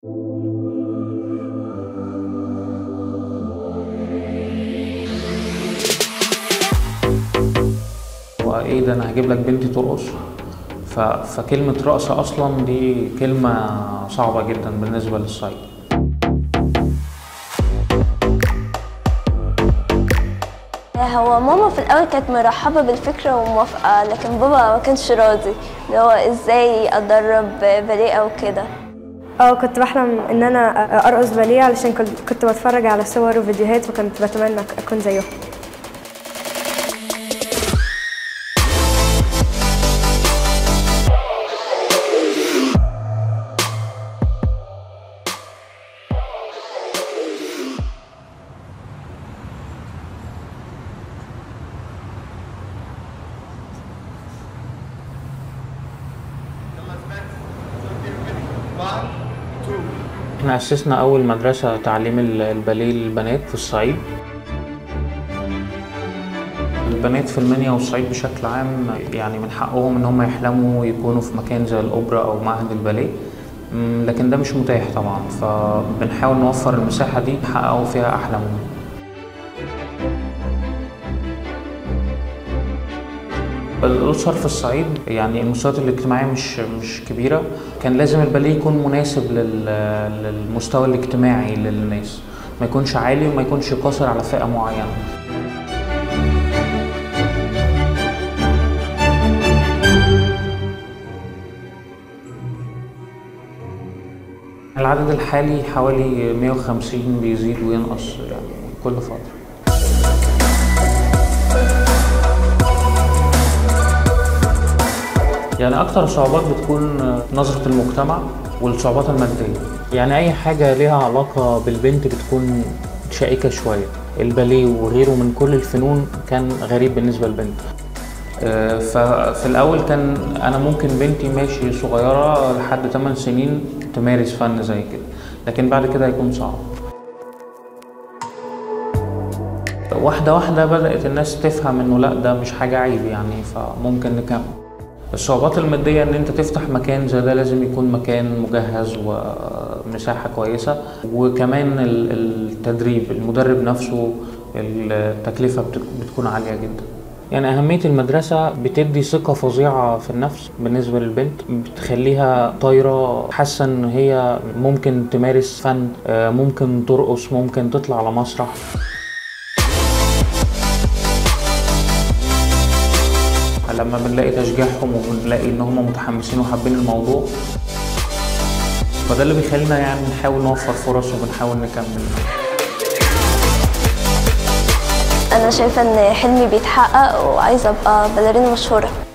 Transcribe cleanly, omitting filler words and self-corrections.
وايه ده، انا هجيب لك بنتي ترقص؟ فكلمة رقصة اصلا دي كلمة صعبة جدا بالنسبة للصعيد. هو ماما في الاول كانت مرحبة بالفكرة وموافقة، لكن بابا ما كانش راضي، اللي هو ازاي اتدرب باليه او كده. كنت بحلم ان انا ارقص باليه علشان كنت بتفرج على صور وفيديوهات وكنت بتمنى اكون زيهم. احنا أسسنا أول مدرسة تعليم الباليه للبنات في الصعيد. البنات في المنيا والصعيد بشكل عام يعني من حقهم إن هم يحلموا يكونوا في مكان زي الأوبرا أو معهد الباليه، لكن ده مش متاح طبعا، فبنحاول نوفر المساحة دي يحققوا فيها أحلامهم. الأسر في الصعيد يعني المستويات الاجتماعية مش كبيرة، كان لازم الباليه يكون مناسب للمستوى الاجتماعي للناس، ما يكونش عالي وما يكونش قاصر على فئة معينة. العدد الحالي حوالي 150، بيزيد وينقص يعني كل فترة. يعني أكتر الصعوبات بتكون نظرة المجتمع والصعوبات المادية، يعني أي حاجة ليها علاقة بالبنت بتكون شائكة شوية. الباليه وغيره من كل الفنون كان غريب بالنسبة للبنت. ففي الأول كان أنا ممكن بنتي ماشي صغيرة لحد 8 سنين تمارس فن زي كده، لكن بعد كده هيكون صعب. واحدة واحدة بدأت الناس تفهم إنه لأ، ده مش حاجة عيب يعني، فممكن نكمل. الصعوبات المادية إن أنت تفتح مكان زي ده لازم يكون مكان مجهز ومساحة كويسة، وكمان التدريب، المدرب نفسه التكلفة بتكون عالية جدا. يعني أهمية المدرسة بتدي ثقة فظيعة في النفس بالنسبة للبنت، بتخليها طايرة، حاسة إن هي ممكن تمارس فن، ممكن ترقص، ممكن تطلع على مسرح. لما بنلاقي تشجيعهم وبنلاقي ان هم متحمسين وحابين الموضوع، فده اللي بيخلينا يعني نحاول نوفر فرص وبنحاول نكمل. انا شايفه ان حلمي بيتحقق وعايزه ابقى باليرينا مشهوره.